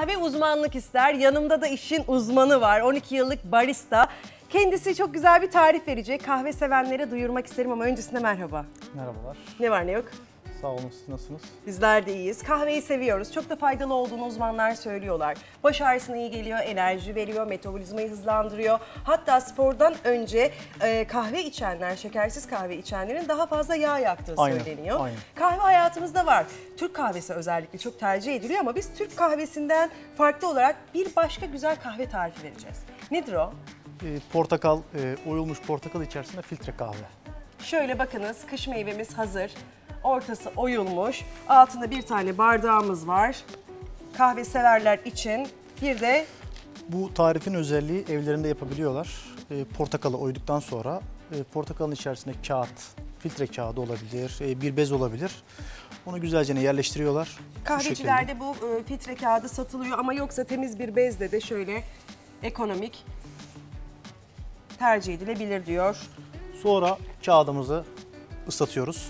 Kahve uzmanlık ister. Yanımda da işin uzmanı var. 12 yıllık barista. Kendisi çok güzel bir tarif verecek. Kahve sevenlere duyurmak isterim ama öncesinde merhaba. Merhabalar. Ne var ne yok? Sağ olun, siz nasılsınız? Bizler de iyiyiz. Kahveyi seviyoruz. Çok da faydalı olduğunu uzmanlar söylüyorlar. Baş ağrısına iyi geliyor, enerji veriyor, metabolizmayı hızlandırıyor. Hatta spordan önce kahve içenler, şekersiz kahve içenlerin daha fazla yağ yaktığı söyleniyor. Aynen. Kahve hayatımızda var. Türk kahvesi özellikle çok tercih ediliyor ama biz Türk kahvesinden farklı olarak bir başka güzel kahve tarifi vereceğiz. Nedir o? Portakal, oyulmuş portakal içerisinde filtre kahve. Şöyle bakınız, kış meyvemiz hazır. Ortası oyulmuş. Altında bir tane bardağımız var. Kahve severler için bir de Bu tarifin özelliği evlerinde yapabiliyorlar. Portakalı oyduktan sonra portakalın içerisinde kağıt, filtre kağıdı olabilir, bir bez olabilir. Onu güzelce yerleştiriyorlar. kahvecilerde bu filtre kağıdı satılıyor ama yoksa temiz bir bezle de şöyle ekonomik tercih edilebilir diyor. Sonra kağıdımızı ıslatıyoruz.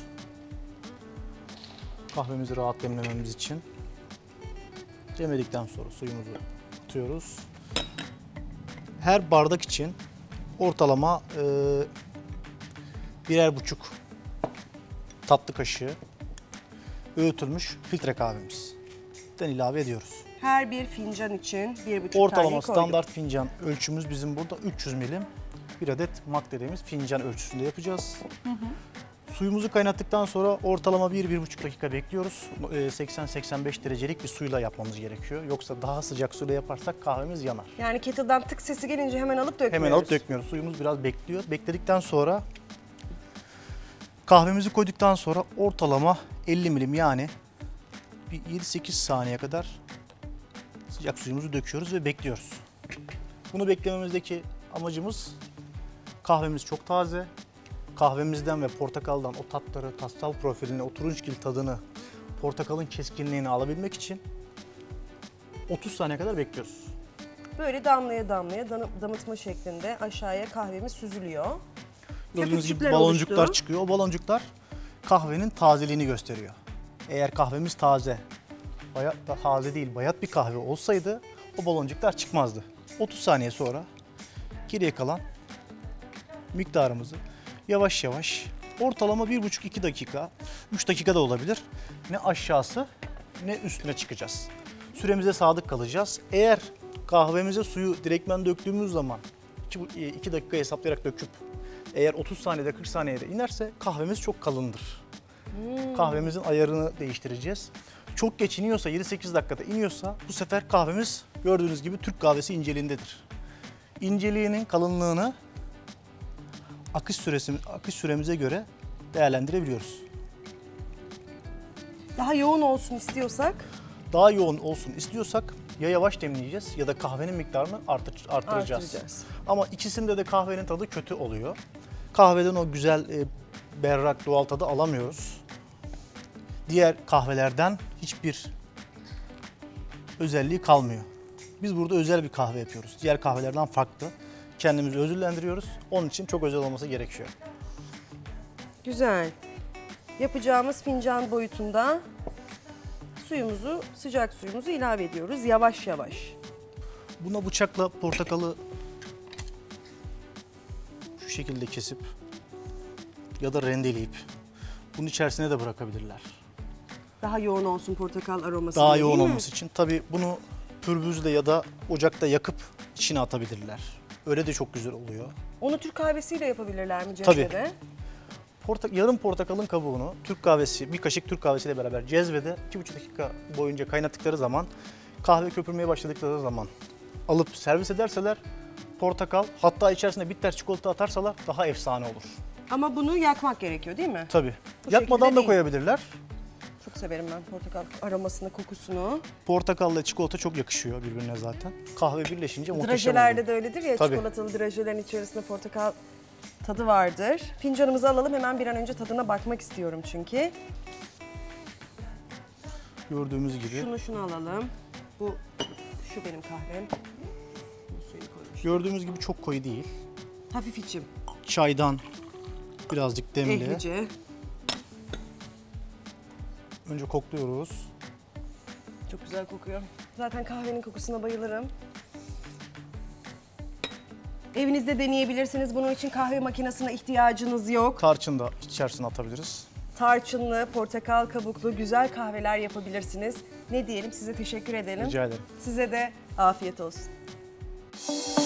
Kahvemizi rahat demlememiz için. Demledikten sonra suyumuzu atıyoruz. Her bardak için ortalama 1,5 tatlı kaşığı öğütülmüş filtre kahvemizden ilave ediyoruz. Her bir fincan için 1,5 tane Ortalama koyduk. standart fincan ölçümüz bizim burada 300 milim. Bir adet mak dediğimiz fincan ölçüsünde yapacağız. Suyumuzu kaynattıktan sonra ortalama 1-1,5 dakika bekliyoruz. 80-85 derecelik bir suyla yapmamız gerekiyor. Yoksa daha sıcak suyla yaparsak kahvemiz yanar. Yani kettle'dan tık sesi gelince hemen alıp dökmüyoruz. Hemen alıp dökmüyoruz. Suyumuz biraz bekliyor. Bekledikten sonra kahvemizi koyduktan sonra ortalama 50 milim yani bir 7-8 saniye kadar sıcak suyumuzu döküyoruz ve bekliyoruz. Bunu beklememizdeki amacımız kahvemiz çok taze. Kahvemizden ve portakaldan o tatları, tatsal profilini, o turunçgil tadını, portakalın keskinliğini alabilmek için 30 saniye kadar bekliyoruz. Böyle damlaya damlaya damıtma şeklinde aşağıya kahvemiz süzülüyor. Gördüğünüz gibi Köpükler baloncuklar oluştu. çıkıyor. O baloncuklar kahvenin tazeliğini gösteriyor. Eğer kahvemiz taze, bayat da taze değil, bayat bir kahve olsaydı o baloncuklar çıkmazdı. 30 saniye sonra geriye kalan miktarımızı yavaş yavaş ortalama 1,5-2 dakika, 3 dakika da olabilir. Ne aşağısı ne üstüne çıkacağız. Süremize sadık kalacağız. Eğer kahvemize suyu direktmen döktüğümüz zaman 2 dakika hesaplayarak döküp eğer 30 saniyede 40 saniyede inerse kahvemiz çok kalındır. Kahvemizin ayarını değiştireceğiz. Çok geç iniyorsa 7-8 dakikada iniyorsa bu sefer kahvemiz gördüğünüz gibi Türk kahvesi inceliğindedir. İnceliğinin kalınlığını akış süremize göre değerlendirebiliyoruz. Daha yoğun olsun istiyorsak Daha yoğun olsun istiyorsak ya yavaş demleyeceğiz ya da kahvenin miktarını artıracağız. artıracağız. Ama ikisinde de kahvenin tadı kötü oluyor. Kahveden o güzel berrak doğal tadı alamıyoruz. Diğer kahvelerden hiçbir özelliği kalmıyor. Biz burada özel bir kahve yapıyoruz. Diğer kahvelerden farklı. Kendimizi ödüllendiriyoruz. Onun için çok özel olması gerekiyor. güzel. Yapacağımız fincan boyutunda sıcak suyumuzu ilave ediyoruz yavaş yavaş. Buna bıçakla portakalı şu şekilde kesip ya da rendeleyip bunun içerisine de bırakabilirler. Daha yoğun olsun portakal aroması. Daha değil yoğun mi? olması için tabii bunu pürbüzle ya da ocakta yakıp içine atabilirler. Öyle de çok güzel oluyor. Onu Türk kahvesiyle yapabilirler mi Tabii. cezvede? Yarım portakalın kabuğunu Türk kahvesi, bir kaşık Türk kahvesiyle beraber cezvede 2,5 dakika boyunca kaynattıkları zaman, kahve köpürmeye başladıkları zaman alıp servis ederseler portakal, hatta içerisine bitter çikolata atarsalar daha efsane olur. Ama bunu yakmak gerekiyor değil mi? Tabii. Bu Yakmadan şekilde da değil. koyabilirler. Çok severim ben portakal aromasını, kokusunu. Portakalla çikolata çok yakışıyor birbirine zaten. Kahve birleşince muhteşem Drajelerde oluyor. de öyledir ya, Tabii. çikolatalı drajelerin içerisinde portakal tadı vardır. Fincanımızı alalım, hemen bir an önce tadına bakmak istiyorum çünkü. Gördüğümüz gibi. Şunu alalım. Şu benim kahvem. Bu suyunu koymuş. Gördüğümüz gibi çok koyu değil. Hafif içim. Çaydan birazcık demli. Ehlice. Önce kokluyoruz. Çok güzel kokuyor. Zaten kahvenin kokusuna bayılırım. Evinizde deneyebilirsiniz. Bunun için kahve makinesine ihtiyacınız yok. Tarçın da içerisine atabiliriz. Tarçınlı, portakal kabuklu güzel kahveler yapabilirsiniz. Ne diyelim, size teşekkür edelim. Rica ederim. Size de afiyet olsun.